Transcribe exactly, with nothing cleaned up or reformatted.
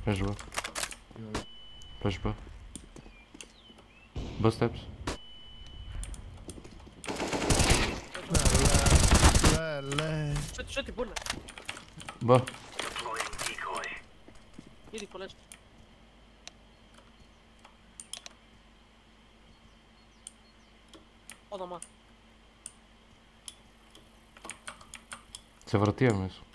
Flash B. Flash B. Both steps. لا لا شوت شوت بولا B. يدي فلاش Odmah. Se vratijem, mislim.